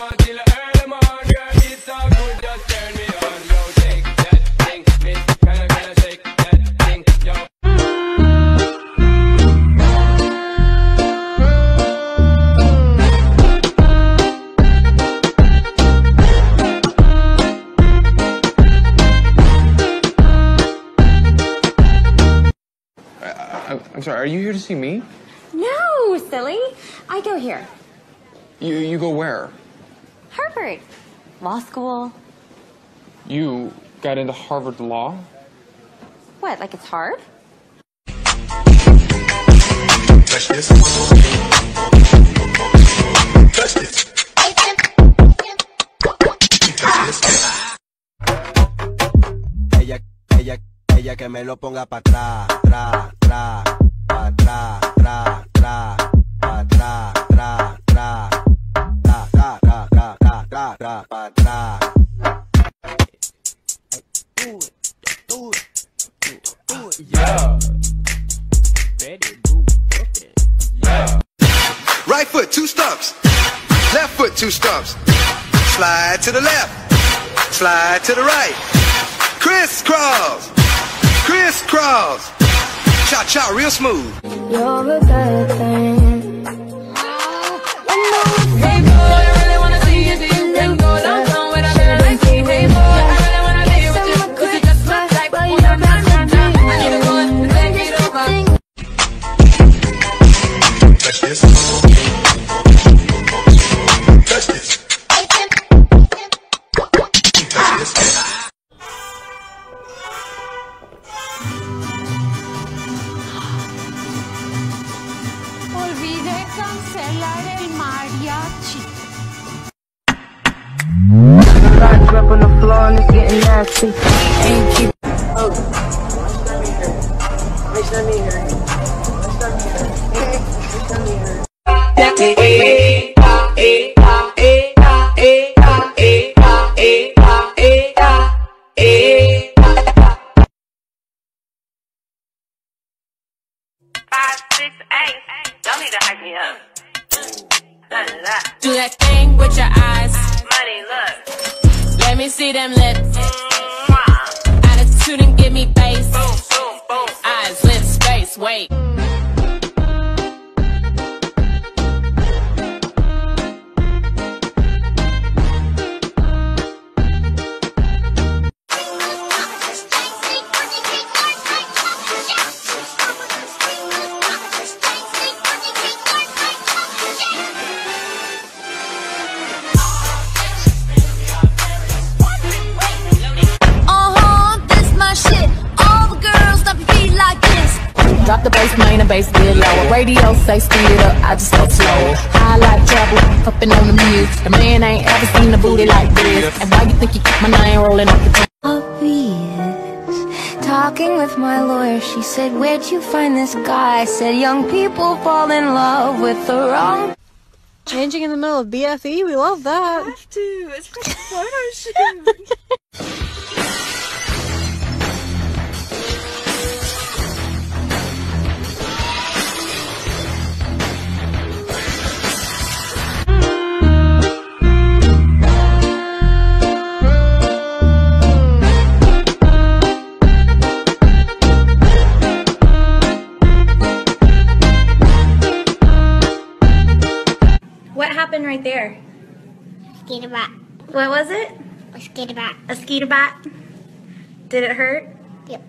on till early morning. Girl, it's all good, just turn me on. Yo, shake that thing, miss. Can I shake that thing, yo. I'm sorry, are you here to see me? No, silly. I go here. You go where? Harvard. Law school. You got into Harvard Law? What, like it's hard? Touch this. Touch this. Ella que me lo ponga pa' atrás, tra, tra, pa' atrás, tra, tra, pa' atrás, tra, tra, tra, tra, tra, tra, tra, tra, tra, pa' atrás. Yeah. Yeah. Right foot, 2 stumps. Left foot, 2 stumps. Slide to the left. Slide to the right. Crisscross. Crisscross. Cha-cha, real smooth. You're a bad thing. Hey boy, I really wanna see you do your thing. Go downtown with a girl like me. Hey boy, I really wanna be with you. 'Cause you just look like one of my friends. I need a one to take it over. Touch this. Touch this. Touch this. Olvidé cancelar el mariachi. Rocks up on the floor and it's getting nasty. Ain't keep. Oh. Don't need to hype me up. Do that thing with your eyes. Money, look. Let me see them lips. Attitude and give me face. Boom, boom, boom. Eyes, lips, space, wait. Drop the bass, main and bass get lower. Radio say speed it up, I just go slow. High like trouble, puffin' on the music. The man ain't ever seen a booty like this. And why you think you keep my name rolling up the Obvious. Talking with my lawyer, she said, where'd you find this guy? I said, young people fall in love with the wrong. Changing in the middle of BFE, we love that. Have to. It's for the photo shoot. What happened right there? Skeeter bat. What was it? A skeeter bat. A skeeter bat? Did it hurt? Yep.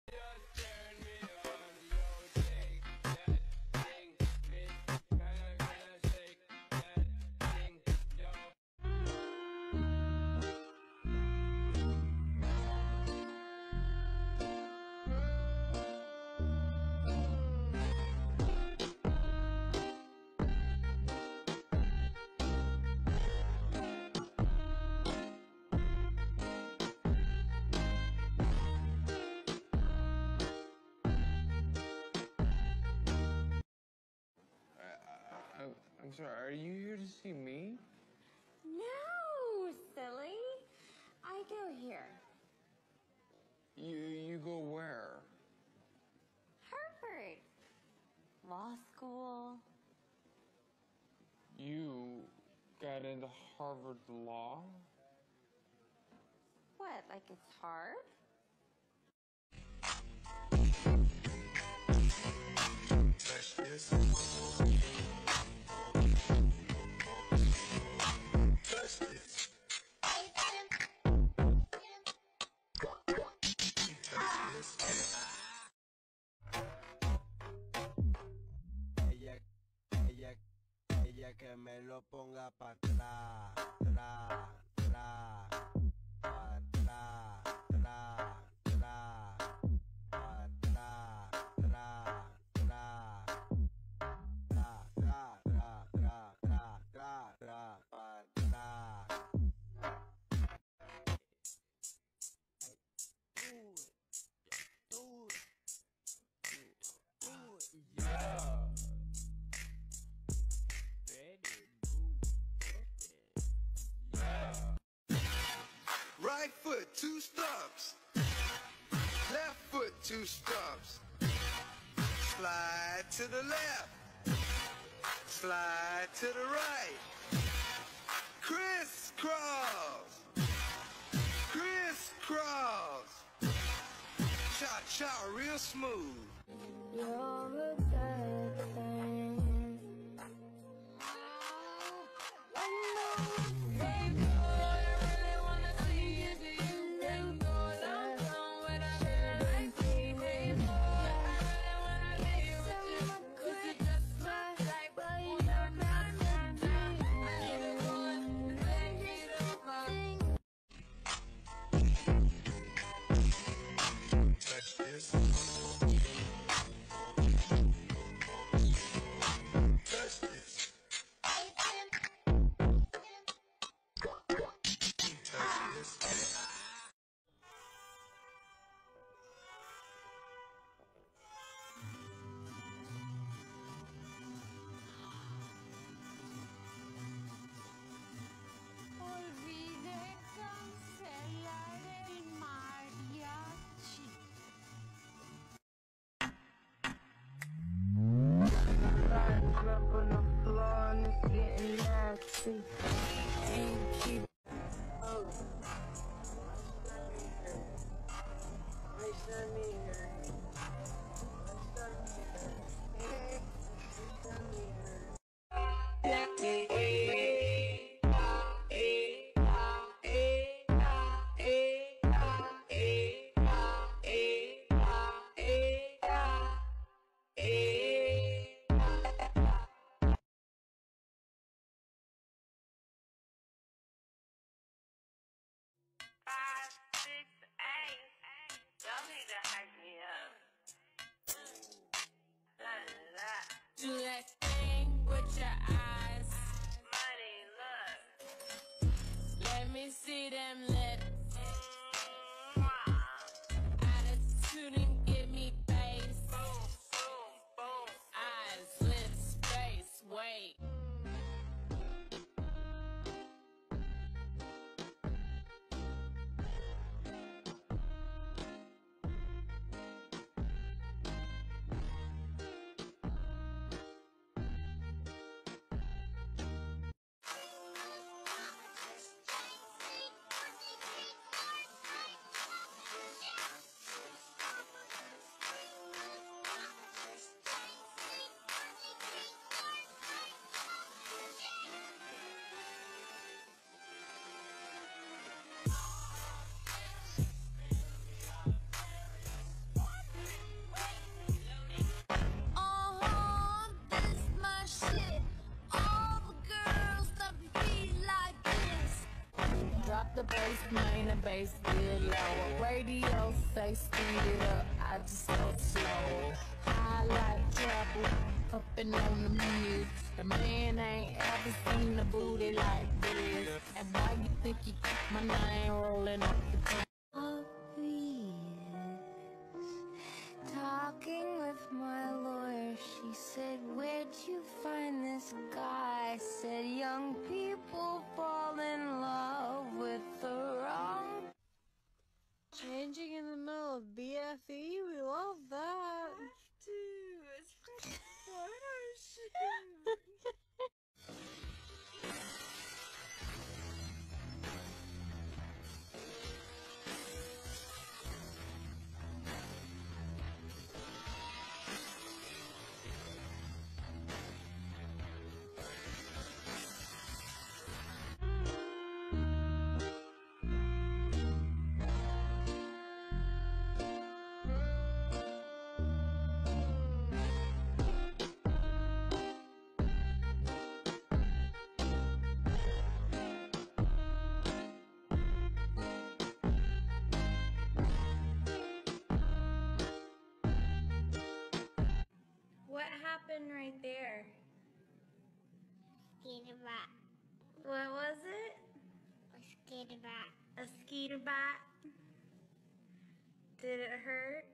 I'm sorry, are you here to see me? No, silly. I go here. You go where? Harvard. Law school. You got into Harvard Law? What, like it's hard? Ella que me lo ponga pa' atrás, tra, tra, pa' atrás, tra, tra, pa' atrás, tra, tra, tra, tra, tra, tra, tra, tra, tra, pa' atrás. Do it, yeah. Right foot, 2 stumps. Left foot, 2 stumps. Slide to the left. Slide to the right. Crisscross. Crisscross. Cha-cha real smooth. You're a bad thing. Olvidé cancelar el mariachi. Up on the floor and it's getting nasty. Ain't keep. Do that thing with your eyes. Let me see them lips. Attitude and give me face. Eyes, lips, face, wait. This my shit. All the girls that be like this. Drop the bass, main the bass get lower. Radio say speed it up, I just go slow. High like trouble, upping on the mute. The man ain't ever seen a booty like this. And why you think you keep my name rolling up the top? Talking with my lawyer, she said, where'd you find this guy? I said, young people fall in love with the wrong. Changing in the middle of BFE, we love that. It's photo shoot. right there? Skeeter bot. What was it? A skeeter bot. A skeeter bot? Did it hurt?